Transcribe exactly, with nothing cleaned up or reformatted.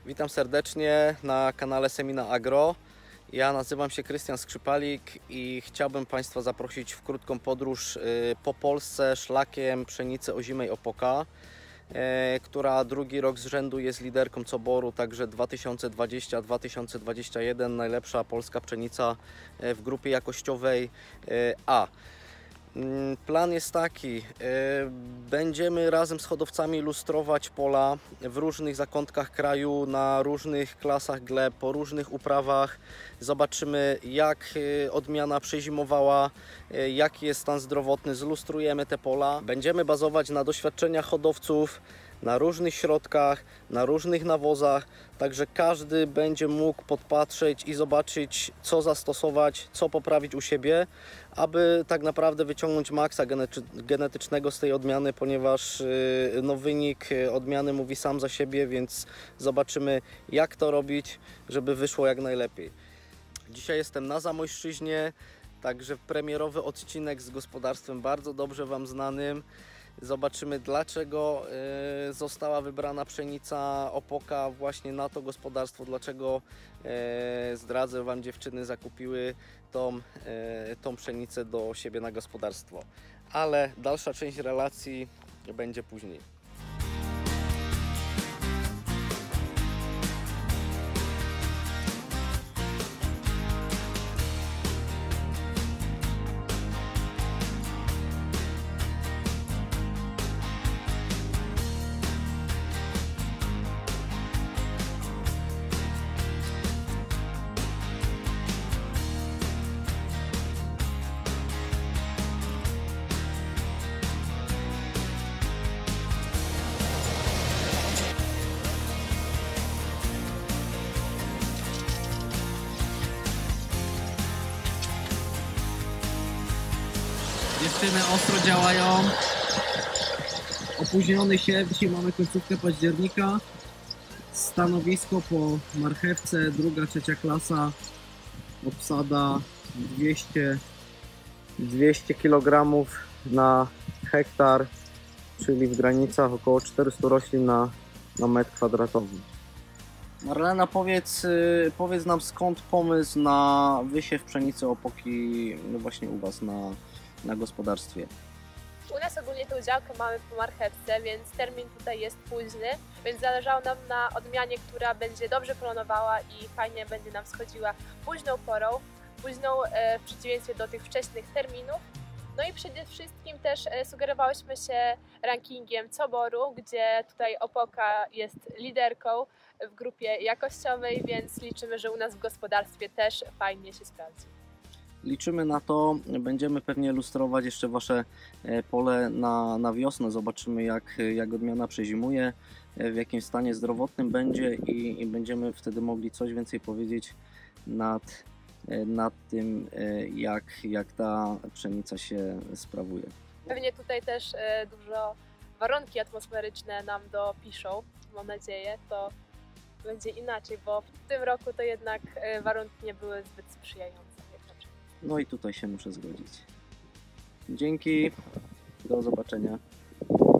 Witam serdecznie na kanale Semina Agro. Ja nazywam się Krystian Skrzypalik i chciałbym Państwa zaprosić w krótką podróż po Polsce szlakiem pszenicy ozimej Opoka, która drugi rok z rzędu jest liderką Coboru, także dwa tysiące dwudziesty do dwa tysiące dwudziestego pierwszego najlepsza polska pszenica w grupie jakościowej A. Plan jest taki, będziemy razem z hodowcami lustrować pola w różnych zakątkach kraju, na różnych klasach gleb, po różnych uprawach. Zobaczymy, jak odmiana przezimowała, jaki jest stan zdrowotny, zlustrujemy te pola. Będziemy bazować na doświadczeniach hodowców, na różnych środkach, na różnych nawozach, także każdy będzie mógł podpatrzeć i zobaczyć, co zastosować, co poprawić u siebie, aby tak naprawdę wyciągnąć maksa genetycznego z tej odmiany, ponieważ no, wynik odmiany mówi sam za siebie, więc zobaczymy, jak to robić, żeby wyszło jak najlepiej. Dzisiaj jestem na Zamojszczyźnie, także premierowy odcinek z gospodarstwem bardzo dobrze Wam znanym. Zobaczymy, dlaczego została wybrana pszenica Opoka właśnie na to gospodarstwo, dlaczego zdradzę Wam, dziewczyny zakupiły tą, tą pszenicę do siebie na gospodarstwo. Ale dalsza część relacji będzie później. Dziewczyny ostro działają. Opóźniony siew, dzisiaj mamy końcówkę października. Stanowisko po marchewce, druga, trzecia klasa. Obsada dwieście, dwieście kilogramów na hektar, czyli w granicach około czterystu roślin na, na metr kwadratowy. Marlena, powiedz, powiedz nam, skąd pomysł na wysiew pszenicy Opoki no właśnie u Was na na gospodarstwie? U nas ogólnie tę działkę mamy po marchewce, więc termin tutaj jest późny, więc zależało nam na odmianie, która będzie dobrze klonowała i fajnie będzie nam schodziła późną porą, późną w przeciwieństwie do tych wcześnych terminów. No i przede wszystkim też sugerowałyśmy się rankingiem Coboru, gdzie tutaj Opoka jest liderką w grupie jakościowej, więc liczymy, że u nas w gospodarstwie też fajnie się sprawdzi. Liczymy na to, będziemy pewnie lustrować jeszcze Wasze pole na, na wiosnę. Zobaczymy, jak, jak odmiana przezimuje, w jakim stanie zdrowotnym będzie i, i będziemy wtedy mogli coś więcej powiedzieć nad, nad tym, jak, jak ta pszenica się sprawuje. Pewnie tutaj też dużo warunki atmosferyczne nam dopiszą, mam nadzieję, to będzie inaczej, bo w tym roku to jednak warunki nie były zbyt sprzyjające. No i tutaj się muszę zgodzić. Dzięki, do zobaczenia.